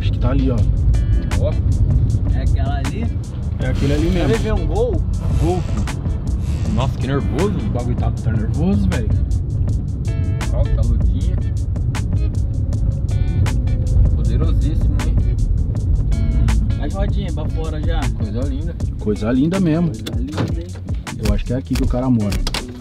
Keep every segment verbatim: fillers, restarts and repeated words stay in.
Acho que tá ali, ó. Ó. É aquela ali? É aquele ali mesmo. Vai ver um gol? Gol. Nossa, que nervoso. O bagulho tá, tá nervoso, velho. Ó, tá lutinha. Poderosíssimo, hein? As rodinhas pra fora já. Coisa linda. Coisa linda mesmo. Coisa linda, hein? Eu acho que é aqui que o cara mora.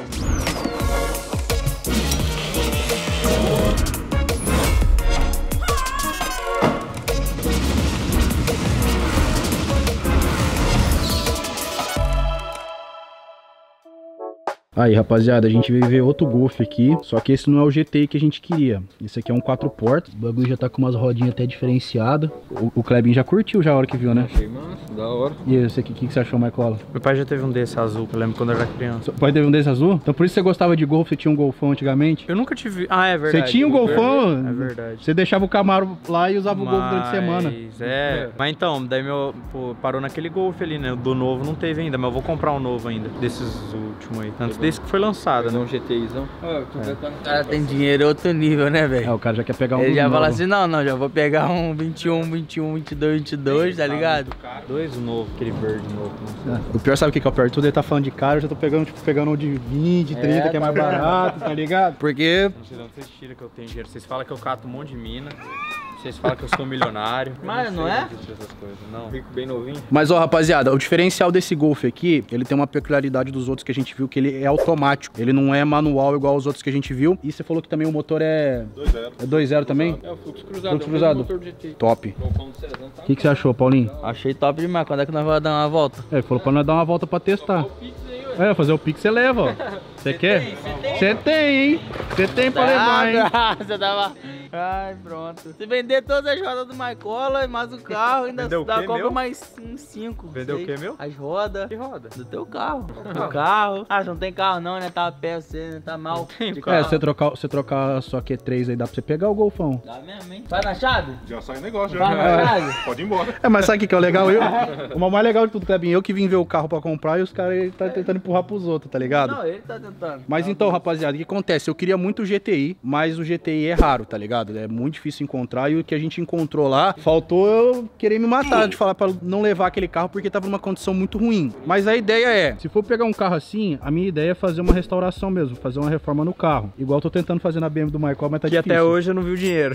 Aí, rapaziada, a gente veio ver outro Golf aqui, só que esse não é o G T I que a gente queria. Esse aqui é um quatro portas, o bagulho já tá com umas rodinhas até diferenciadas. O, o Klebin já curtiu já a hora que viu, né? Achei massa, da hora. E esse aqui, o que, que você achou, Marcola? Meu pai já teve um desse azul, eu lembro quando eu era criança. Seu pai teve um desse azul? Então por isso você gostava de Golf, você tinha um Golfão antigamente? Eu nunca tive... Ah, é verdade. Você tinha um Golfão? É verdade. Você deixava o Camaro lá e usava Mas, o Golf durante a semana. É, mas então, daí meu... Pô, parou naquele Golf ali, né? Do novo não teve ainda, mas eu vou comprar um novo ainda, desses últimos aí. Antes desse que foi lançado, né? Um GTIzão. Ah, O cara tem dinheiro outro nível, né, É, velho? o cara já quer pegar um Ele já novo. fala assim, não, não, já vou pegar um vinte e um, vinte e um, vinte e dois, vinte e dois, tá ligado? Dois novo, aquele verde novo. Não sei. É. O pior sabe o que que é o pior de tudo? Ele tá falando de cara, eu já tô pegando, tipo, pegando um de vinte, trinta, que é mais barato, tá ligado? Porque... Não sei de onde vocês tiram que eu tenho dinheiro. Vocês falam que eu cato um monte de mina. Vocês falam que eu sou milionário. Mas Eu não sei é? de onde existe essas coisas, não. Rico bem novinho. Mas, ó, rapaziada, o diferencial desse Golf aqui, ele tem uma peculiaridade dos outros que a gente viu, que ele é automático. Ele não é manual igual os outros que a gente viu. E você falou que também o motor é... dois zero. É dois zero também? É o fluxo cruzado. Fluxo é o cruzado. mesmo motor do G T I. Top. Golfão do Cezão, tá? O que, que você achou, Paulinho? Achei top demais. Quando é que nós vamos dar uma volta? É, ele falou pra nós dar uma volta pra testar. É, fazer o Pix você leva, ó. Você quer? Você tem, hein? Você tem pra levar, hein? Ah, você tava... Ai, pronto. Se vender todas as rodas do Maicola e mais o carro, ainda Vendeu o dá quê, compra meu? mais uns cinco. Vendeu seis. o quê, meu? As rodas. Que roda? Do teu carro. Do carro. Ah, você não tem carro não, né? Tá a pé você, né? Tá mal. De É, carro. você trocar, você trocar a sua Q três aí, dá pra você pegar o Golfão. Dá mesmo, hein? Vai na chave? Já sai o negócio, Vai já. na chave? Pode ir embora. É, mas sabe o que, que é o legal? Eu, o mais legal de tudo, Clebinho, eu que vim ver o carro pra comprar e os caras tá tentando empurrar pros outros, tá ligado? Não, ele tá tentando. Mas então, rapaziada, o que acontece? Eu queria muito o G T I, mas o G T I é raro, tá ligado? É muito difícil encontrar e o que a gente encontrou lá, faltou eu querer me matar de falar pra não levar aquele carro porque tava numa condição muito ruim. Mas a ideia é, se for pegar um carro assim, a minha ideia é fazer uma restauração mesmo, fazer uma reforma no carro. Igual eu tô tentando fazer na B M do Michael, mas tá Que difícil. até hoje eu não vi o dinheiro.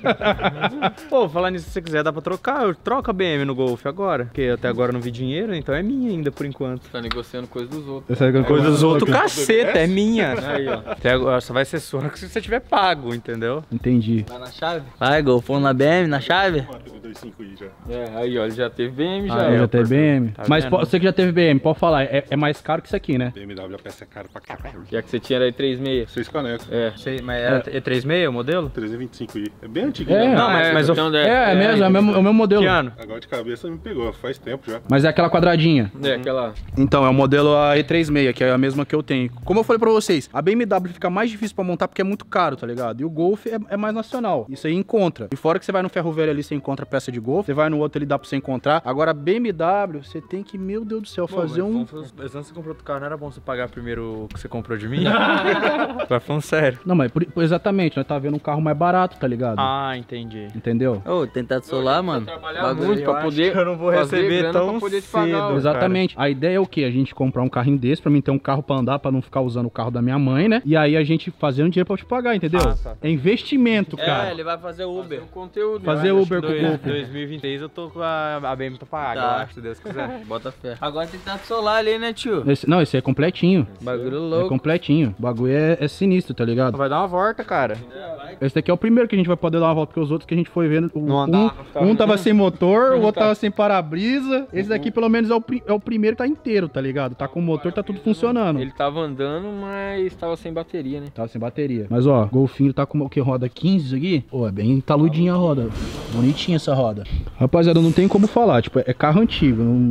Pô, falar nisso, se você quiser, dá pra trocar. Eu troco a B M no Golf agora. Porque até agora eu não vi dinheiro, então é minha ainda por enquanto. Tá negociando coisa dos outros. Essa é a Coisa dos outros, cara. caceta, é minha. Aí, ó. Até agora só vai ser sua se você tiver pago, entendeu? Entendi. Vai na chave? Vai, Golfão na B M, na chave? Teve dois cinco i já. É, aí ó, ele já teve B M, já. Ah, eu já teve B M. Tá Mas vendo? po- você que já teve B M, pode falar, é, é mais caro que isso aqui, né? B M W a peça é cara pra caralho. Já que você tinha era E trinta e seis. Seis canecos. É. Sei, mas era E trinta e seis o modelo? trezentos e vinte e cinco i. É bem antigo. É. né? Não, mas, mas eu... então, É, é mesmo, é o mesmo, é o mesmo modelo. Que ano? Agora de cabeça me pegou, faz tempo já. Mas é aquela quadradinha. É, aquela. Então, é o modelo a E trinta e seis, que é a mesma que eu tenho. Como eu falei pra vocês, a B M W fica mais difícil pra montar porque é muito caro, tá ligado? E o Golf é, é mais nacional. Isso aí encontra. E fora que você vai no ferro velho ali, você encontra peça de Golf. Você vai no outro ali, dá pra você encontrar. Agora, a B M W, você tem que, meu Deus do céu, fazer um... Mas antes de você comprar outro carro, não era bom você pagar primeiro o que você comprou de mim? Vai falando sério. Não, mas por- por- exatamente, nós tá vendo um carro mais barato, tá ligado? Ah, entendi. Entendeu? Ô, tem teto solar, mano. Trabalhar Bagulho, muito eu pra acho poder. que eu não vou fazer receber grana tão pra poder te pagar, cedo. ó. Exatamente. A ideia é o quê? A gente comprar um carrinho desse pra mim ter um carro pra andar, pra não ficar usando o carro da minha mãe, né? E aí a gente fazer um dinheiro pra eu te pagar, entendeu? Ah, tá. É investimento, É, cara. ele vai fazer Uber. O conteúdo. Fazer Eu acho Uber que com o dois- Golf. dois mil e vinte e três eu tô com a, a B M pra pagar, Tá. eu acho, se Deus quiser. Bota fé. Agora tem teto solar ali, né, tio? Esse- não, esse é completinho. Bagulho É louco. completinho. O bagulho é, é sinistro, tá ligado? Vai dar uma volta, cara. Esse daqui é o primeiro que a gente vai poder dar uma volta, porque os outros que a gente foi vendo, o- Não um, andava, ficava- um tava sem motor, o outro tava sem para-brisa. Esse daqui, pelo menos, é o, pri- é o primeiro que tá inteiro, tá ligado? Tá com o motor, tá tudo funcionando. Ele tava andando, mas tava sem bateria, né? Tava sem bateria. Mas, ó, Golfinho tá com o que? Roda quinze isso aqui? Pô, é bem taludinha a roda. Bonitinha essa roda. Rapaziada, não tem como falar. Tipo, é carro antigo. não-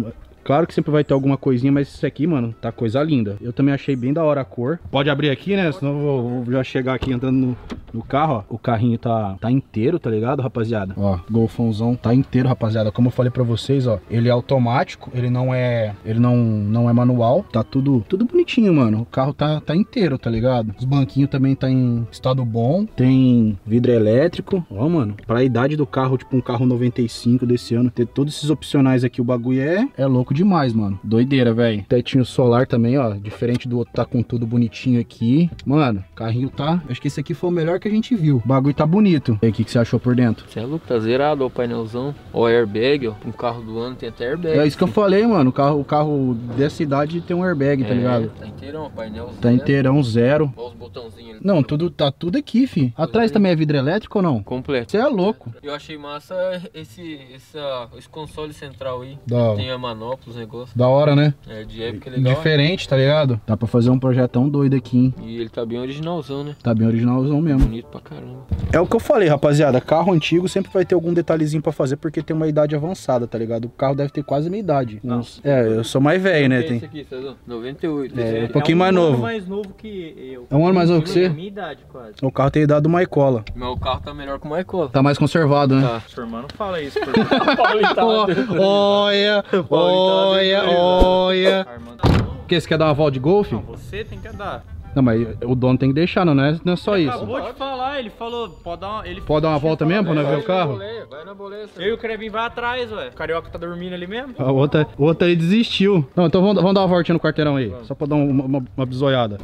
Claro que sempre vai ter alguma coisinha, mas isso aqui, mano, tá coisa linda. Eu também achei bem da hora a cor. Pode abrir aqui, né? Senão eu vou, vou já chegar aqui entrando no, no carro, ó. O carrinho tá, tá inteiro, tá ligado, rapaziada? Ó, Golfãozão tá inteiro, rapaziada. Como eu falei pra vocês, ó, ele é automático, ele não é, ele não, não é manual. Tá tudo, tudo bonitinho, mano. O carro tá, tá inteiro, tá ligado? Os banquinhos também tá em estado bom. Tem vidro elétrico. Ó, mano, pra idade do carro, tipo um carro noventa e cinco desse ano, ter todos esses opcionais aqui, o bagulho é, é louco demais, mano. Doideira, velho. Tetinho solar também, ó. Diferente do outro, tá com tudo bonitinho aqui. Mano, carrinho tá... Acho que esse aqui foi o melhor que a gente viu. O bagulho tá bonito. E aí, o que, que você achou por dentro? Você é louco, tá zerado, ó, o painelzão. Ó, airbag, ó. Um carro do ano tem até airbag. É isso que eu falei, mano. O carro, o carro dessa idade tem um airbag, tá É, ligado? Tá inteirão, painel Tá inteirão, zero. Ó os botãozinhos ali. Não, tudo, tá tudo aqui, fi. Atrás também é vidro elétrico ou não? Completo. Você é louco. Eu achei massa esse, essa, esse console central aí. Da, Tem a manopla, os negócios. da hora, né? É, de época legal. Diferente, tá ligado? Dá pra fazer um projetão doido aqui, hein? E ele tá bem originalzão, né? Tá bem originalzão mesmo. Bonito pra caramba. É o que eu falei, rapaziada. Carro antigo sempre vai ter algum detalhezinho pra fazer porque tem uma idade avançada, tá ligado? O carro deve ter quase a minha idade. Não. Uns- É, eu sou mais velho, né? Tem... Esse aqui, Cezão? noventa e oito. É, Esse um pouquinho mais um ano novo. mais novo que eu. É um ano mais novo que você? É a minha idade, quase. O carro tem idade do Maicola. Meu carro tá melhor que o Michael. Tá mais conservado, né? Tá. Sua irmã não fala isso, porque o Paulinho tá lá dentro. Olha, olha, olha. O que, você quer dar uma volta de golfe? Não, você tem que andar. Não, mas o dono tem que deixar, não, é, não é só isso. Acabou de falar, ele falou, pode dar uma... Ele Pode dar uma volta mesmo pra nós ver o carro? Vai na boleia, Eu e o Krevin vai atrás, ué. O Carioca tá dormindo ali mesmo? A outra, o outro aí desistiu. Não, então vamos, vamos dar uma voltinha no quarteirão aí. Só pra dar uma, uma, uma bisoiada.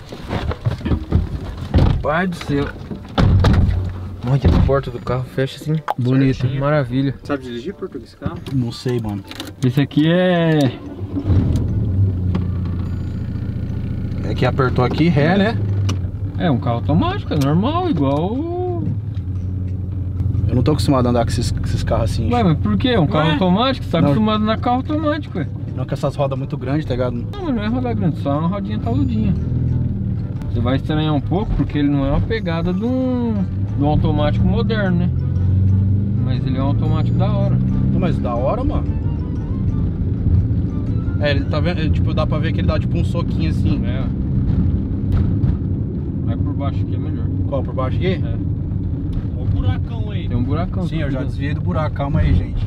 Pai do céu. Olha a porta do carro, fecha assim. Bonito. Maravilha. Sabe dirigir português esse carro? Não sei, mano. Esse aqui é... É que apertou aqui, ré, né? É um carro automático, é normal, igual... Eu não tô acostumado a andar com esses, com esses carros assim. Ué, mas por quê? É um carro Ué? automático, você tá Não. acostumado a andar carro automático, ué. Não com essas rodas muito grandes, tá ligado? Não, mas não é roda grande, só uma rodinha taludinha. Você vai estranhar um pouco porque ele não é uma pegada de um, de um automático moderno, né? Mas ele é um automático da hora. Não, mas da hora, mano. É, ele tá vendo, ele, tipo, dá pra ver que ele dá tipo um soquinho assim. É. Vai por baixo aqui é melhor. Qual, por baixo aqui? É. Olha o buracão aí. Tem um buracão. Sim, tá eu já vendo? desviei do buraco, calma aí, gente.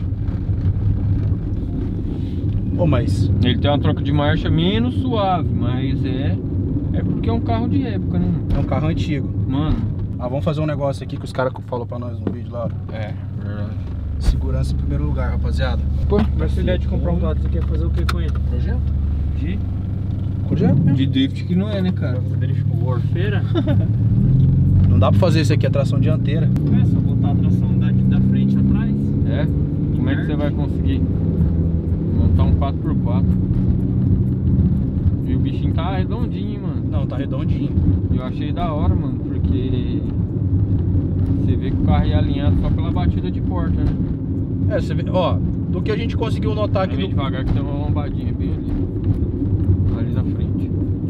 Ô, mas... Ele tem uma troca de marcha menos suave, mas é... É porque é um carro de época, né? É um carro antigo. Mano. Ah, vamos fazer um negócio aqui que os caras falaram pra nós no vídeo lá. É, verdade. Segurança em primeiro lugar, rapaziada. Pô, mas se ideia de comprar um Toyota, você quer fazer o que com ele? Projeto? De... Projeto mesmo. De drift que não é, né, cara? Você drift com Warfare? Não dá pra fazer isso aqui, é tração dianteira. É, só botar a tração da, da frente atrás. É? Como é que você vai conseguir montar um quatro por quatro? E o bichinho tá redondinho, hein, mano. Não, tá redondinho. Eu achei da hora, mano, porque você vê que o carro é alinhado só pela batida de porta, né? É, você vê, ó, do que a gente conseguiu notar aqui Vai do... devagar que tem uma lombadinha bem ali. Ali na frente.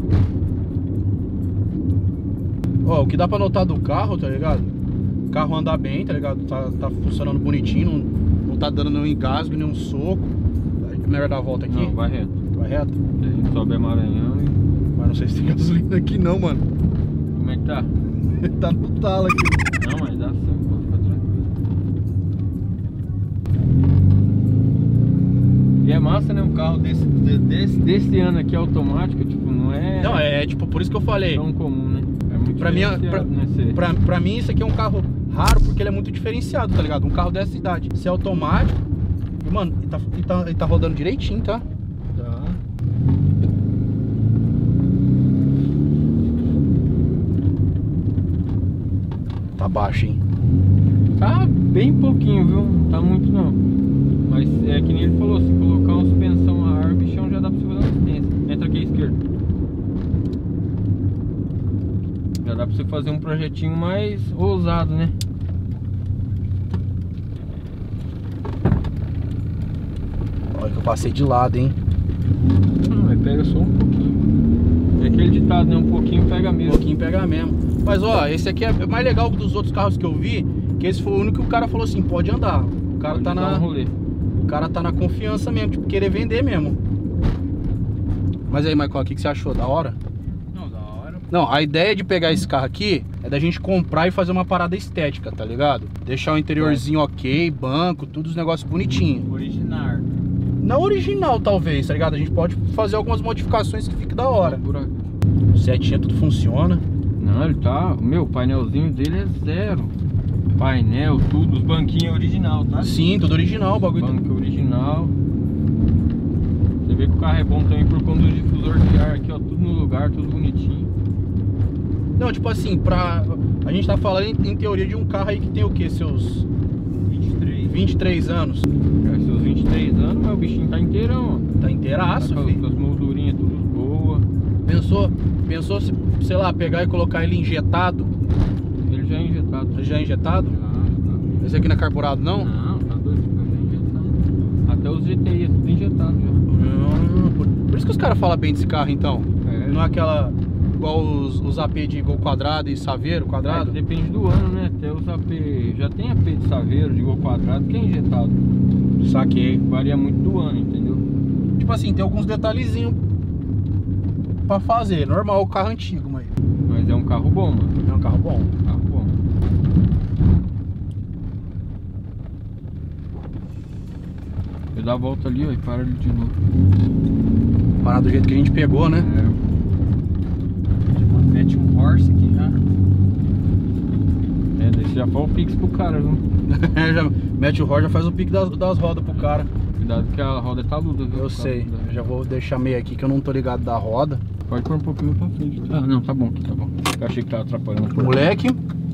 Ó, o que dá pra notar do carro, tá ligado? O carro anda bem, tá ligado? Tá, tá funcionando bonitinho, não, não tá dando nenhum engasgo, nenhum soco. É melhor dar a volta aqui? Não, vai reto. Vai reto? Daí sobe a Maranhão e... Mas não sei se tem gasolina aqui não, mano. Como é que tá? Tá no talo aqui. Não, mas dá sim, pode ficar tranquilo. E é massa, né? Um carro desse, de- desse, desse ano aqui automático, tipo, não é, Não, é, é tipo, por isso que eu falei. tão comum, né? É muito Pra mim, é- diferenciado, pra- né? Ser- Pra, pra mim, isso aqui é um carro raro porque ele é muito diferenciado, tá ligado? Um carro dessa idade. Se é automático. E, mano, ele tá, ele tá, ele tá rodando direitinho, tá? Tá. Tá baixo, hein? Tá bem pouquinho, viu? Não tá muito não. Mas é que nem ele falou, se colocar uma suspensão a ar, o bichão já dá pra você fazer uma assistência. Entra aqui à esquerda. Já dá pra você fazer um projetinho mais ousado, né? Olha que eu passei de lado, hein? Não, mas pega só um pouquinho. É aquele ditado, né? Um pouquinho pega Um mesmo. pouquinho pega mesmo. Mas ó, esse aqui é mais legal dos outros carros que eu vi, que esse foi o único que o cara falou assim, pode andar. O cara Pode tá dar na. um rolê. O cara tá na confiança mesmo, tipo, querer vender mesmo. Mas aí, Michael, o que, que você achou? Da hora? Não, da hora. Não, a ideia de pegar esse carro aqui é da gente comprar e fazer uma parada estética, tá ligado? Deixar o interiorzinho ok, banco, tudo os negócios bonitinhos. Original. Não original, talvez, tá ligado? A gente pode fazer algumas modificações que fique da hora. Setinha, tudo funciona. Não, ele tá... Meu, o painelzinho dele é zero. Painel, tudo, os banquinhos original, tá? Sim, tudo original, o bagulho. Banco original. Você vê que o carro é bom também por conta do difusor de ar aqui, ó. Tudo no lugar, tudo bonitinho. Não, tipo assim, pra... A gente tá falando em, em teoria de um carro aí que tem o quê? Seus... vinte e três. vinte e três anos. É, seus vinte e três anos, mas o bichinho tá inteirão, ó. Tá inteiraço, Tá com, filho. com as moldurinhas tudo boa. Pensou, pensou se, sei lá, pegar e colocar ele injetado? Ele já é injetado. Já é injetado? Já, Esse aqui não é carburado, tá. não? Não, tá doido, já é injetado. Até os G T I é tudo injetado já. Hum, por, por isso que os caras falam bem desse carro, então. É. Não é aquela... Igual os, os A P de Gol quadrado e Saveiro quadrado? É, depende do ano, né? Até os A P... Já tem A P de Saveiro, de Gol quadrado, que é injetado. Saquei. Varia muito do ano, entendeu? Tipo assim, tem alguns detalhezinhos pra fazer. Normal o carro antigo, mas Mas é um carro bom, mano. é um carro bom. Carro bom. Eu dou a volta ali, ó, e para ali de novo. Parar do jeito que a gente pegou, né? É. Mete um horse aqui já. É, daí você já faz o pix pro cara, viu? já mete o roda, já faz o pique das, das rodas pro cara. Cuidado que a roda tá luda, viu? Eu sei. Eu já vou deixar meio aqui que eu não tô ligado da roda. Pode pôr um pouquinho pra frente. Ah, não, tá bom, tá bom. Eu achei que tava atrapalhando. Moleque,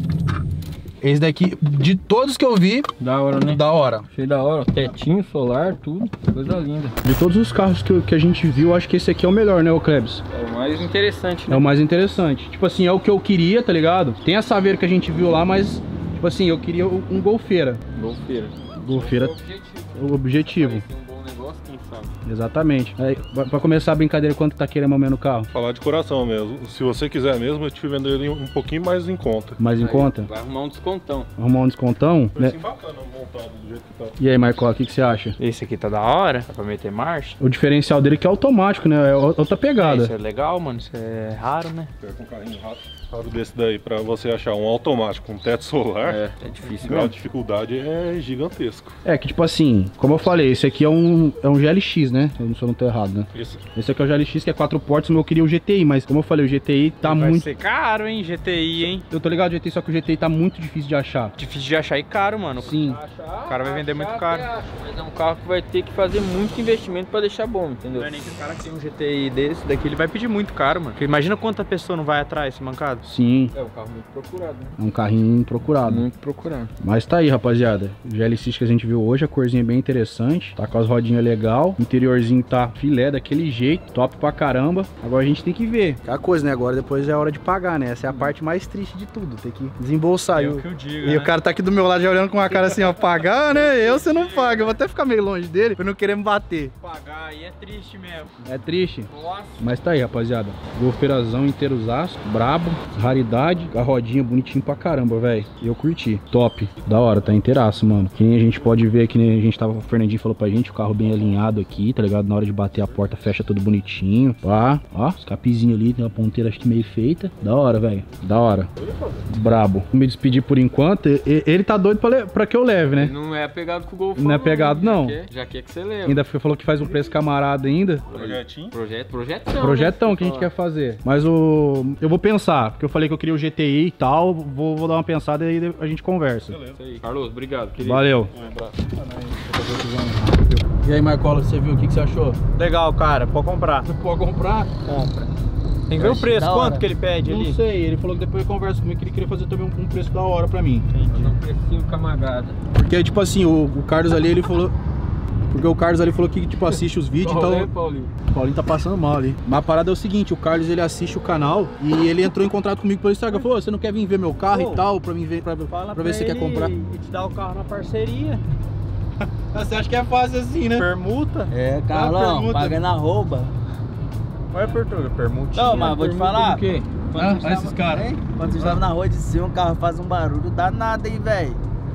esse daqui, de todos que eu vi, Da hora, né? da hora. Achei da hora, ó. Tetinho, solar, tudo. Coisa linda. De todos os carros que, que a gente viu, acho que esse aqui é o melhor, né, o Klebs? É o mais interessante, É né? o mais interessante. Tipo assim, é o que eu queria, tá ligado? Tem a Saveiro que a gente viu lá, mas, tipo assim, eu queria um Golfeira. Golfeira. Golfeira, É o objetivo. o objetivo. Parece um bom negócio, quem sabe? Exatamente. Aí, pra pra começar a brincadeira, quanto tá querendo mais ou menos no carro? Falar de coração mesmo. Se você quiser mesmo, eu te vendo ele um pouquinho mais em conta. Mais em Aí, conta? Vai arrumar um descontão. Arrumar um descontão? Né? Precinho bacana montado do jeito que tá. E aí, Marco, o que, que você acha? Esse aqui tá da hora, dá pra meter marcha. O diferencial dele é que é automático, né? É outra pegada. Isso é legal, mano, isso é raro, né? Pega um carrinho rápido. Raro desse daí, pra você achar um automático com teto solar, É, é difícil o grau mesmo. de dificuldade é gigantesco. É que, tipo assim, como eu falei, esse aqui é um, é um G L X, né? Eu não, se eu não tô errado, né? Isso. Esse aqui é o G L X, que é quatro portas, mas eu queria o G T I, mas como eu falei, o G T I tá Vai muito... ser caro, hein, G T I, hein? Eu tô ligado do G T I, só que o G T I tá muito difícil de achar. Difícil de achar e caro, mano. Sim. O cara vai vender muito caro. Mas é um carro que vai ter que fazer muito investimento pra deixar bom, entendeu? Não é nem que o cara que tem um G T I desse daqui, ele vai pedir muito caro, mano. Porque imagina quanta pessoa não vai atrás desse mancado. Sim, É um carro muito procurado, né? é um carrinho procurado. Muito procurado. Mas tá aí, rapaziada. O G L X que a gente viu hoje, a corzinha é bem interessante. Tá com as rodinhas legal. O interiorzinho tá filé daquele jeito. Top pra caramba. Agora a gente tem que ver. Aquela coisa, né? Agora depois é hora de pagar, né? Essa é a parte mais triste de tudo. Tem que desembolsar. É E o o- que eu digo, E né? o cara tá aqui do meu lado já olhando com uma cara assim, ó, pagar, né? Eu você não paga. Eu vou até ficar meio longe dele pra não querer me bater. Pagar aí é triste mesmo. É triste. Nossa. Mas tá aí, rapaziada. Golfeirazão inteirozaço, brabo, raridade, a rodinha bonitinho pra caramba, velho. E eu curti. Top. Da hora, tá inteiraço, mano. Que nem a gente pode ver aqui, né? A gente tava, o Fernandinho falou pra gente, o carro bem alinhado aqui, tá ligado? Na hora de bater a porta, fecha tudo bonitinho. Pá, ó, escapezinho ali, tem uma ponteira acho que meio feita. Da hora, velho. Da hora. Brabo. Vou me despedir por enquanto. E- Ele tá doido pra, le- pra que eu leve, né? Não é pegado com o Golf. Não é pegado, não. Já quer, já quer que você leve. Ainda falou que faz um preço camarada ainda. Projetinho. Projeto, projetão. Projetão né? que a gente quer fazer. Mas o. Eu vou pensar, porque eu falei que eu queria o G T I e tal. Vou, vou dar uma pensada e aí a gente conversa. Beleza. Isso aí. Carlos, obrigado. Querido. Valeu. Um abraço. E aí, Marcola, você viu? O que, que você achou? Legal, cara, pode comprar. Você pode comprar? Compra. Tem que ver o achei preço, da quanto hora. que ele pede Não ali? sei, ele falou que depois eu converso comigo que ele queria fazer também um, um preço da hora pra mim. Fazer um precinho camagada. Porque, tipo assim, o, o Carlos ali, ele falou. Porque o Carlos ali falou que, tipo, assiste os vídeos e Qual é, tal. Paulinho? O Paulinho tá passando mal ali. Mas a parada é o seguinte, o Carlos, ele assiste o canal e ele entrou em contato comigo pelo Instagram. Falou, você não quer vir ver meu carro Ô, e tal, pra mim ver, pra, Fala pra ver se você quer ele comprar? E te dar o carro na parceria. Você acha que é fácil assim, né? Permuta. É, Ah, Carlão, permuta. pagando arroba. Vai por tudo, permutinha. Não, mas vou te falar. O quê? Ah, olha esses caras. Hein? Quando você estava na rua de cima, o carro faz um barulho danado, hein, velho.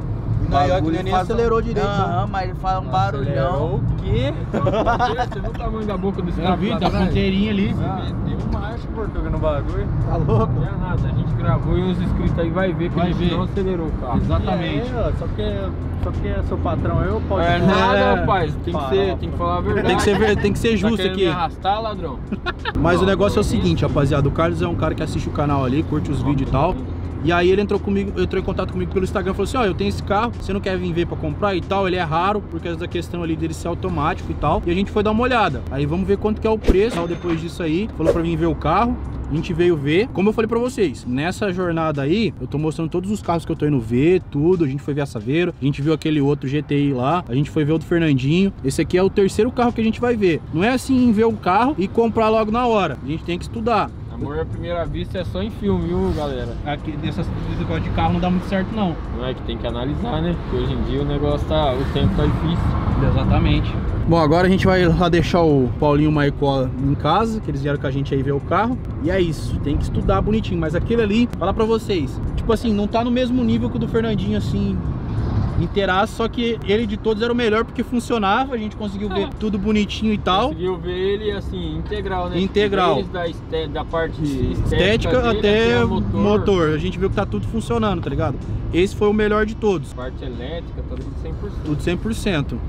Não, e olha que bagulho nem faz um- acelerou direito, Aham, né? mas ele faz um barulhão. O quê? Você viu o tamanho da boca desse Eu cara? vi, pra da trás? ponteirinha ali. Tem um macho português no bagulho. Tá louco? Não é nada, a gente gravou e uns inscritos aí vai ver que Vai a gente ver. não acelerou o carro. Exatamente. É, ó, só porque, só porque é seu patrão, eu posso. É nada, rapaz. Tem que, Fala. ser, tem que falar a verdade. Tem que ser, ver- tem que ser Tá justo querendo aqui. me arrastar, ladrão? Mas o negócio é o seguinte, rapaziada. O Carlos é um cara que assiste o canal ali, curte os vídeos e tal. E aí ele entrou comigo, entrou em contato comigo pelo Instagram e falou assim, ó, eu tenho esse carro, você não quer vir ver pra comprar e tal? Ele é raro, por causa da questão ali dele ser automático e tal. E a gente foi dar uma olhada. Aí vamos ver quanto que é o preço, tal, depois disso aí. Falou pra mim ver o carro. A gente veio ver, como eu falei pra vocês, nessa jornada aí, eu tô mostrando todos os carros que eu tô indo ver, tudo. A gente foi ver a Saveiro, a gente viu aquele outro G T I lá, a gente foi ver o do Fernandinho. Esse aqui é o terceiro carro que a gente vai ver. Não é assim ver o carro e comprar logo na hora. A gente tem que estudar. Amor à primeira vista é só em filme, viu, galera? Aqui, dessas negócio de carro não dá muito certo, não. Não é que tem que analisar, né? Porque hoje em dia o negócio tá... o tempo tá difícil. Exatamente. Bom, agora a gente vai lá deixar o Paulinho e o Maicola em casa, que eles vieram com a gente aí ver o carro. E é isso, tem que estudar bonitinho. Mas aquele ali, falar pra vocês, tipo assim, não tá no mesmo nível que o do Fernandinho, assim, inteiraço, só que ele de todos era o melhor porque funcionava, a gente conseguiu ver tudo bonitinho e tal. Conseguiu ver ele assim, integral, né? Integral. Desde da, este- da parte Estética estética dele até o motor. motor, a gente viu que tá tudo funcionando, tá ligado? Esse foi o melhor de todos, parte elétrica, tá tudo cem por cento. tudo cem por cento.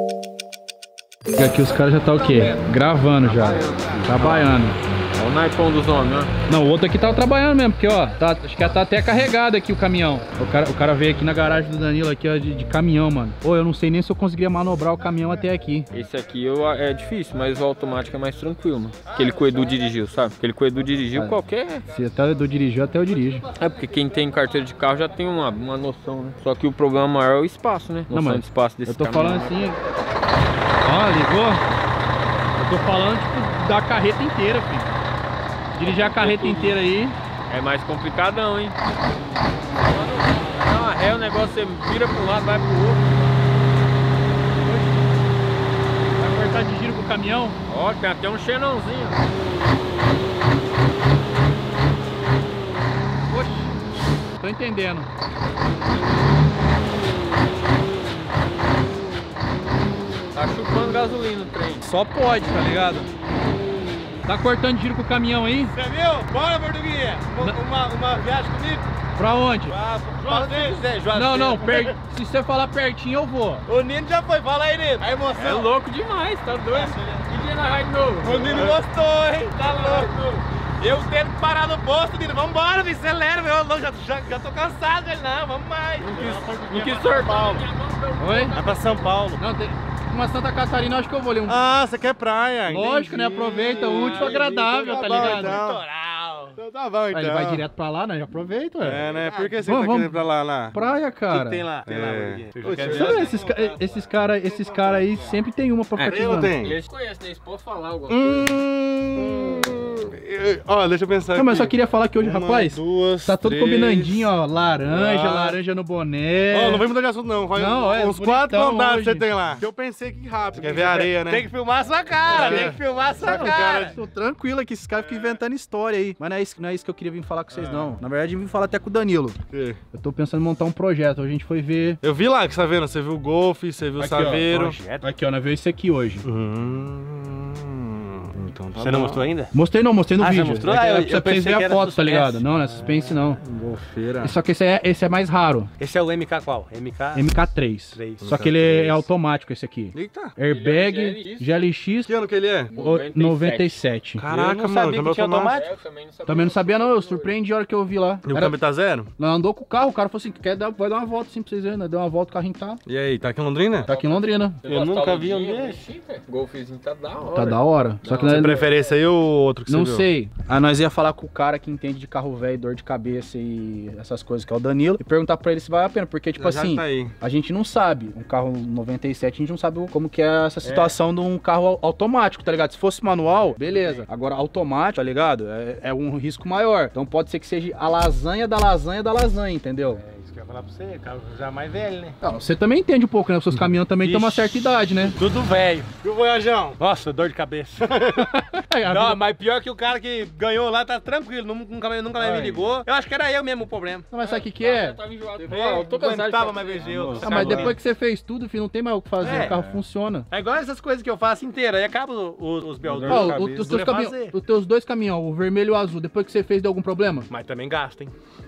E aqui os caras já tá o quê? Gravando já, trabalhando. Olha o naipão dos homens, ó. Não, o outro aqui tava trabalhando mesmo, porque ó, tá, acho que tá até carregado aqui o caminhão. O cara, o cara veio aqui na garagem do Danilo aqui, ó, de, de caminhão, mano. Ô, eu não sei nem se eu conseguiria manobrar o caminhão até aqui. Esse aqui eu, é difícil, mas o automático é mais tranquilo, mano. Aquele que o Edu dirigiu, sabe? Aquele que o Edu dirigiu, Ah. qualquer... Se até o Edu dirigiu, até eu dirijo. É porque quem tem carteira de carro já tem uma, uma noção, né? Só que o problema maior é o espaço, né? Não, Noção mas de espaço desse Eu tô caminhão. falando assim... Ó, ligou? Eu tô falando, tipo, da carreta inteira, filho. Dirigir a carreta inteira aí... É mais complicadão, hein? Não, é o negócio, você vira pra um lado, vai pro outro. Vai cortar de giro com o caminhão? Ó, tem até um xenãozinho. Oxi, tô entendendo. Tá chupando gasolina o trem. Só pode, tá ligado? Tá cortando giro com o caminhão aí? Você viu? Bora, Portuguinha! Uma, uma, uma viagem comigo? Pra onde? Ah, Juazeiro. Quiser, Juazeiro. Não, não, per... se você falar pertinho eu vou. O Nino já foi, fala aí, Nino. A emoção. É louco demais, tá doido? Que dia nós vai de novo? O Nino gostou, hein? Tá louco. Eu tendo que parar no posto, Nino. Vambora, me acelera, meu. Eu já, já, já tô cansado, ele não, vamos mais. Não quis sortar. Oi? Vai pra São Paulo. Não, tem... Uma Santa Catarina, eu acho que eu vou ler um... Ah, você quer praia? Lógico, né? Aproveita, o útil agradável, tá ligado? Litoral. Então tá bom, então. Aí ele vai direto pra lá, né? Já aproveita, ué. É, né? Por que você Vamos, tá vamos. querendo ir pra lá, lá? Praia, cara. Tem lá, tem lá, É. Portuguinha. Sabe, esses, ca- esses caras esses cara aí sempre tem uma pra ficar Tem ou tirando. tem? Eles conhecem, né? Eles podem falar alguma coisa. Hum... Ó, deixa eu pensar Não, mas eu só aqui. queria falar que hoje, Uma, rapaz, duas, tá todo três, combinandinho, ó. Laranja, quatro. laranja no boné. Ó, não vem mudar de assunto não, vai Não, é uns quatro bonitão contatos hoje. você tem lá. Eu pensei que rápido, quer ver a areia, né? Tem que filmar a sua cara, É. tem que filmar a sua Cara, cara. tô tranquilo aqui, esses caras ficam inventando história aí. Mas não é, isso, não é isso que eu queria vir falar com vocês, não. Na verdade, eu vim falar até com o Danilo. Que? Eu tô pensando em montar um projeto. A gente foi ver... Eu vi lá que você tá vendo, você viu o Golf, você viu o Aqui, ó, Saveiro. Aqui, ó, nós vimos esse aqui hoje. Hum, então tá Você não bom. mostrou ainda? Mostrei não, mostrei no Ah, já vídeo. mostrou? É que- Ah, eu- é pra eu vocês pensei verem que a era foto, tá suspense. ligado? Não, não é suspense não. Golfeira. Só que esse é, esse é mais raro. Esse é o M K qual? M K? M K três. três. Só que ele é automático esse aqui. Eita. Airbag, G L X, Que ano que ele é? o- noventa e sete. Caraca, Eu não mano, sabia câmbio que tinha automático. É, eu também não sabia. Também não sabia não, eu surpreendi a hora que eu vi lá. E o Era- câmbio tá zero? Não, andou com o carro, o cara falou assim, quer dar, vai dar uma volta assim pra vocês verem, né? Deu uma volta, o carrinho tá, E aí, tá aqui em Londrina? tá aqui em Londrina. Você Eu gosta nunca do vi um Golfinho? desse. Ixi, velho, Golfinho tá da hora. Tá da hora. Só que Você nós- prefere esse aí ou o outro que não você viu? sei. Ah, nós ia falar com o cara que entende de carro velho, dor de cabeça e essas coisas, que é o Danilo, e perguntar pra ele se vale a pena, porque tipo Já já assim, tá aí. a gente não sabe, um carro noventa e sete, a gente não sabe como que é essa situação de um carro au- automático, tá ligado? Se fosse manual, beleza. Agora automático, tá ligado? É, é um risco maior. Então pode ser que seja a lasanha da lasanha da lasanha, entendeu? É isso que quero falar pra você, carro já mais velho, né? Não, você também entende um pouco, né? Os seus caminhões também têm uma Vixe. certa idade, né? Tudo velho. E o voyajão? Nossa, dor de cabeça. É, a Não, vida- mas pior que o cara que ganhou lá tá tranquilo, nunca, nunca mais me ligou. Eu acho que era eu mesmo o problema. Não, mas sabe o que que é? Eu tava enjoado. É, Eu tô cansado de aguentava fazer. mais ver gelo. Ah, mas depois que você fez tudo, filho, não tem mais o que fazer, É. o carro funciona. É igual essas coisas que eu faço inteira, aí acaba os, os beldores. Ó, de o- cabeça. os, teus Dura caminhão, fazer. os teus dois caminhões, o vermelho e o azul, depois que você fez, deu algum problema? Mas também gasta, hein?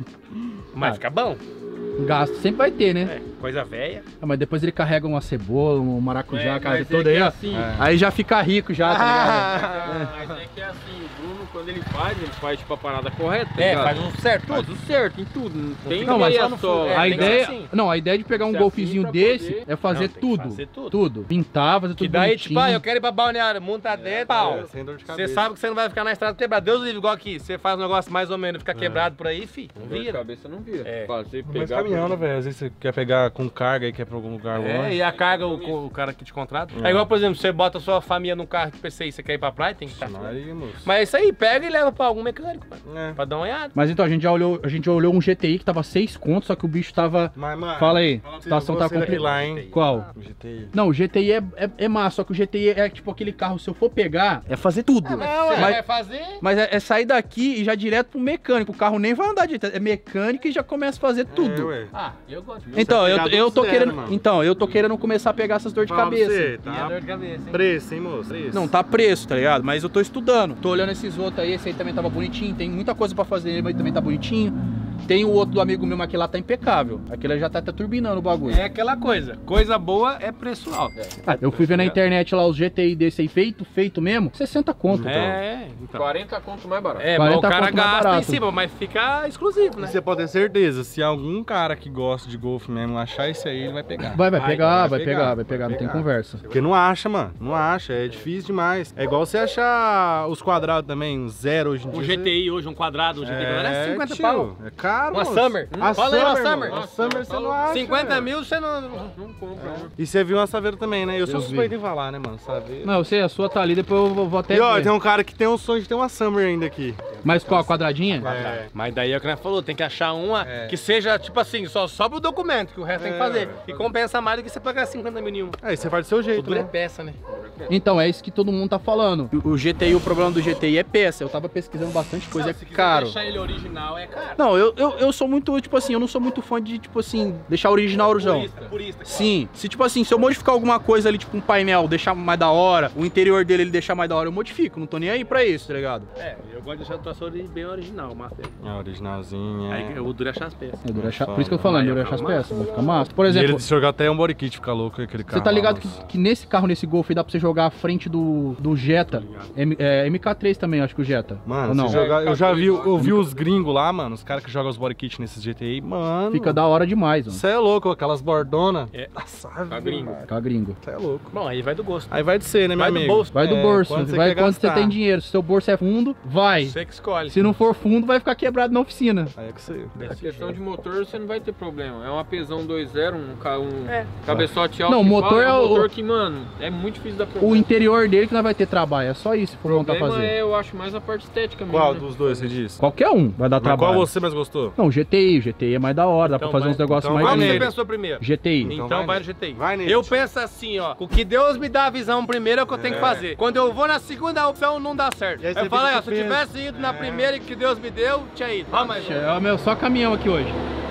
Mas Ah. fica bom. Gasto sempre vai ter, né? É, coisa velha. Ah, mas depois ele carrega uma cebola, um maracujá, É, a casa mas é toda que aí, ó. assim- Aí já fica rico já, tá ligado? Mas é que é assim, o Bruno, quando ele faz, ele faz tipo a parada correta. É, ligado? faz um certo Faz tudo. tudo certo, em tudo. Não tem Não, mas meia só no só. fundo, é, A tem que ser ideia, assim. não, a ideia de pegar um Ser golfezinho assim pra desse poder- é fazer Não, tem que tudo, fazer tudo. tudo. Pintar, fazer tudo Que daí, bonitinho. tipo, ah, eu quero ir pra balneário, monta dentro, pau. É, sem dor de Você cabeça. sabe que você não vai ficar na estrada quebrada. Deus livre, igual aqui. Você faz um negócio mais ou menos, fica quebrado por aí, fi. Não Dor de vira. cabeça não vira. É. Pra você Mas pegar. caminhão, né, velho? Às vezes você quer pegar com carga e quer ir pra algum lugar É, longe. e a carga, o, o cara que te contrata. É igual, por exemplo, você bota a sua família num carro que pensei, você quer ir pra praia, tem que estar. Aí, moço. Mas é isso aí, pega e leva pra algum mecânico, mano, É. pra dar uma olhada. Mas então, a gente já olhou, a gente já olhou um G T I que tava seis contos, só que o bicho tava... Mas, mano, Fala aí, fala a pra situação você, tá você daquele complicada. lá, hein? Qual? O G T I. Não, o G T I é, é, é massa, só que o G T I é tipo aquele carro, se eu for pegar, é fazer tudo. Você mas, vai fazer... mas é, é sair daqui e já direto pro mecânico, o carro nem vai andar direito, é mecânica e já começa a fazer tudo. É, ué. Ah, eu gosto. Então, eu, pegar do eu tô zero, querendo, mano. então, eu tô querendo começar a pegar essas dores de Fala pra cabeça. você, E a tá? dor de cabeça, hein? Preço, hein, moço? Preço. Não, tá preço, tá ligado? Mas eu tô estudando. Tô olhando esses outros aí, esse aí também tava bonitinho. Tem muita coisa pra fazer nele, mas também tá bonitinho. Tem o outro do amigo meu, mas aquele lá tá impecável. Aquele já tá, tá turbinando o bagulho. É aquela coisa. Coisa boa é preço alto. Ah, eu fui ver na internet lá os G T I desse aí, feito, feito mesmo, sessenta conto. É, então. quarenta conto mais barato. É, mas o quarenta cara conto mais gasta em barato. cima, mas fica exclusivo, E né? você pode ter certeza, se algum cara que gosta de golfe mesmo achar esse aí, ele vai pegar. Vai, vai Vai, pegar, vai, vai pegar, pegar, vai pegar, vai não tem pegar. conversa. Porque não acha, mano. Não acha. É difícil demais. É igual você achar os quadrados também, um zero hoje em dia. Um G T I hoje, um quadrado, um G T I quadrado é cinquenta tio, pau. É caro, Uma moço. Summer. A Fala aí uma Summer, Summer. mano. A Summer você não acha, cinquenta velho. mil você não... Não compra. né? E você viu uma Saveiro também, né? Eu sou Eu vi. suspeito em falar, né, mano? Saveiro. Não, eu sei, a sua tá ali, depois eu vou, vou até E ó, ver. tem um cara que tem um sonho de ter uma Summer ainda aqui. Mas qual, a quadradinha? É. Mas daí é o que nós falou, tem que achar uma É. que seja, tipo assim, só sobe o documento, que o resto tem que É. fazer. E compensa mais do que você pagar cinquenta mil em uma. Aí você faz do seu O jeito, duro é né? peça, né? Então, é isso que todo mundo tá falando. O o G T I, o problema do G T I é peça. Eu tava pesquisando bastante coisa, Se é quiser caro. deixar ele original, é caro. Não, eu, eu, eu sou muito, tipo assim, eu não sou muito fã de, tipo assim, deixar original original. Purista, purista. Sim, se tipo assim, se eu modificar alguma coisa ali, tipo um painel, deixar mais da hora, o interior dele ele deixar mais da hora, eu modifico, não tô nem aí pra isso, tá ligado? É, eu gosto de deixar a atuação bem original, mas É originalzinho, é. aí o duro é achar as peças. É, dura achar- foda. por isso que eu tô falando, Vai dura ficar achar as massa. peças, vai ficar massa. Por E exemplo, ele se jogar até um body kit, fica louco aquele carro. você tá ligado lá, que, moço. que nesse carro, nesse Golf, dá pra você jogar a frente do, do Jetta, M, é, M K três também, acho que o Jetta. Mano, ou não? se jogar- eu já vi, É, eu vi os gringos lá, mano, os caras que jogam os body kit nesses G T I, mano. Fica da hora demais, mano. Você é louco, aquelas bordonas. É. Nossa, Tá gringo. Fica gringo. Você é louco. Bom, aí vai do gosto. Aí vai de ser, né, meu Vai do amigo? bolso. Vai do É, bolso, quando você vai quer quando você gastar. tem dinheiro. Se seu bolso é fundo, vai. Você que escolhe. Se não for fundo, vai ficar quebrado na oficina. Aí é que você. A questão de motor você não vai ter problema. É uma Pezão dois zero, um, ca- um É. cabeçote alto. Não, que o motor fala, é um o- motor que, mano, é muito difícil dar O problema. interior dele que nós vai ter trabalho, é só isso se for O montar problema fazer. é, eu acho, mais a parte estética mesmo. Qual né? dos dois você disse? Qualquer um vai dar Mas trabalho. qual você mais gostou? Não, o G T I, o G T I é mais da hora, dá Então pra fazer vai- uns negócios então mais Qual que vai você nele. pensou primeiro? G T I. Então, Então vai vai nele. no G T I. Vai nele. Eu penso assim, ó. O que Deus me dá a visão primeiro é o que eu tenho que fazer. Quando eu vou na segunda opção, não dá certo. E aí Aí você eu falo, fica ó, se eu com peso. tivesse ido na primeira que Deus me deu, tinha ido. Ah, mas... É o meu só caminhão aqui hoje.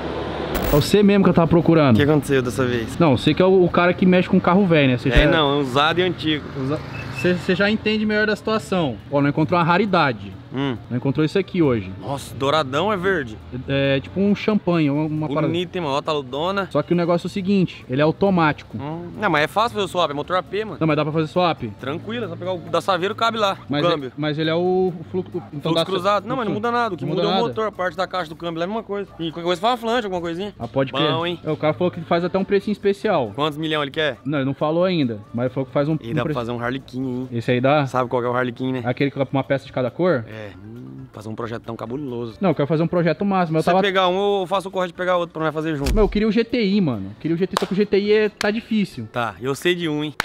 É você mesmo que eu tava procurando. O que aconteceu dessa vez? Não, você que é o, o cara que mexe com carro velho, né? Você É, já- não, é usado e antigo. Você, você já entende melhor da situação. Ó, não encontrou uma raridade. Hum. Não encontrou isso aqui hoje. Nossa, douradão é verde. É, tipo um champanhe, uma, uma parada. Bonito, hein, mano? Ó, taludona. Só que o negócio é o seguinte, ele é automático. Hum. Não, mas é fácil fazer o swap, é motor A P, mano. Não, mas dá pra fazer swap. Tranquilo, é só pegar o da Saveiro, cabe lá, Mas, o é- câmbio. mas ele é o fluxo... Então Fluxo dá- cruzado. Não, mas não muda nada. O que Não muda, muda é o nada? motor, a parte da caixa do câmbio lá é a mesma coisa. E qualquer coisa fala flange, alguma coisinha. Ah, pode Bom, crer. hein? É, o cara falou que faz até um precinho especial. Quantos milhão ele quer? Não, ele não falou ainda, mas falou que faz um, E um dá pra preço- fazer um Harlequin, hein? Esse aí dá? Sabe qual que é o Harlequin, né? Aquele que coloca uma peça de cada cor? É, hum, fazer um projetão cabuloso. Não, eu quero fazer um projeto máximo. Eu Se você tava... pegar um, eu faço o corre de pegar outro pra nós fazer junto. Meu, eu queria o G T I, mano. Eu queria o G T I, só que o G T I é... tá difícil. Tá, eu sei de um, hein?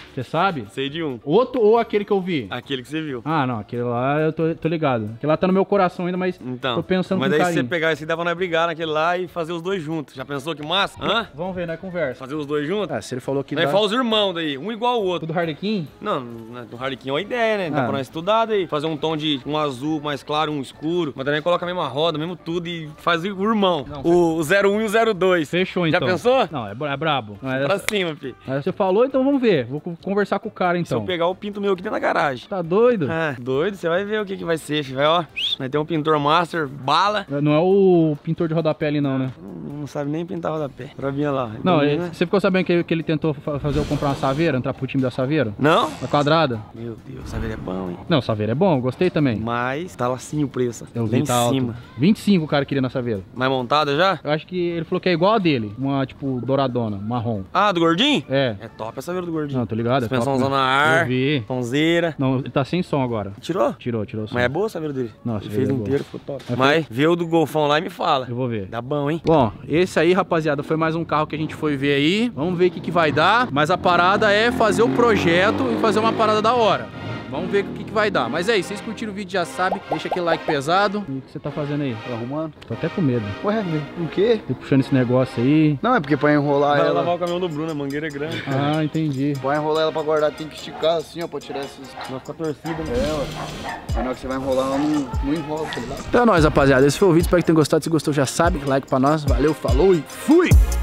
Você sabe? Sei de um. Outro ou aquele que eu vi? Aquele que você viu. Ah, não, aquele lá eu tô, tô ligado. Aquele lá tá no meu coração ainda, mas Então, tô pensando mas com daí se carinho. você pegar esse dava nós brigar naquele lá e fazer os dois juntos. Já pensou que massa? Hã? Vamos ver, né? Conversa. Fazer os dois juntos? Ah, se ele falou que Daí dá... fala os irmãos daí, um igual o outro. Tudo Harlequin? Não, no Harlequin é uma ideia, né? Dá Ah. pra nós estudar daí. Fazer um tom de um azul mais claro, um escuro. Mas também coloca a mesma roda, mesmo tudo e faz o irmão. Não, o, o zero um e o zero dois. Fechou, Já então. pensou? Não, é, bra- é brabo. Não, é- Pra cima, fi. Aí você falou, então vamos ver. Vou co- conversar com o cara, Se então. eu pegar o pinto meu aqui dentro da garagem. Tá doido? Ah, doido, você vai ver o que, que vai ser, fi. Vai, ó. Vai ter um pintor master, bala. Não é o pintor de rodapé ali, não, né? Não, não sabe nem pintar rodapé. Travinha lá. Não, Então, ele- né? você ficou sabendo que, que ele tentou fa- fazer eu comprar uma Saveiro, entrar pro time da Saveiro? Não? Da quadrada? Meu Deus, sabe, ele é bom, hein? Não, Saveiro é bom, eu gostei também. Mas tá lá sim o preço. Eu Lá vi, em tá alto. cima. vinte e cinco o cara queria na Saveiro. Mais montada já? Eu acho que ele falou que é igual a dele. Uma, tipo, douradona, marrom. Ah, do gordinho? É. É top essa veira do gordinho. Não, tô ligado. É top, Suspensãozão né? na ar. Eu vi. Sonzeira. Não, ele tá sem som agora. Tirou? Tirou, tirou o som. Mas é boa essa veira dele? Nossa, Ele veira fez é boa. inteiro, ficou top. Mas Mas vê o do Golfão lá e me fala. Eu vou ver. Dá bom, hein? Bom, esse aí, rapaziada, foi mais um carro que a gente foi ver aí. Vamos ver o que, que vai dar. Mas a parada é fazer o projeto e fazer uma parada da hora. Vamos ver o que, que vai dar. Mas é isso, vocês curtiram o vídeo já sabe. Deixa aquele like pesado. E o que você tá fazendo aí? Tô arrumando. Tô até com medo. Ué, o quê? Tô puxando esse negócio aí. Não, é porque pra enrolar Vai ela... lavar o caminhão do Bruno, a mangueira é grande. Ah, entendi. Pra enrolar ela pra guardar tem que esticar assim, ó, pra tirar esses... Vai ficar torcida, né? É, ué. Aí na hora que você vai enrolar, ela não, não enrola, tá ligado? Então é nóis, rapaziada. Esse foi o vídeo. Espero que tenham gostado. Se gostou, já sabe. Like pra nós. Valeu, falou e fui!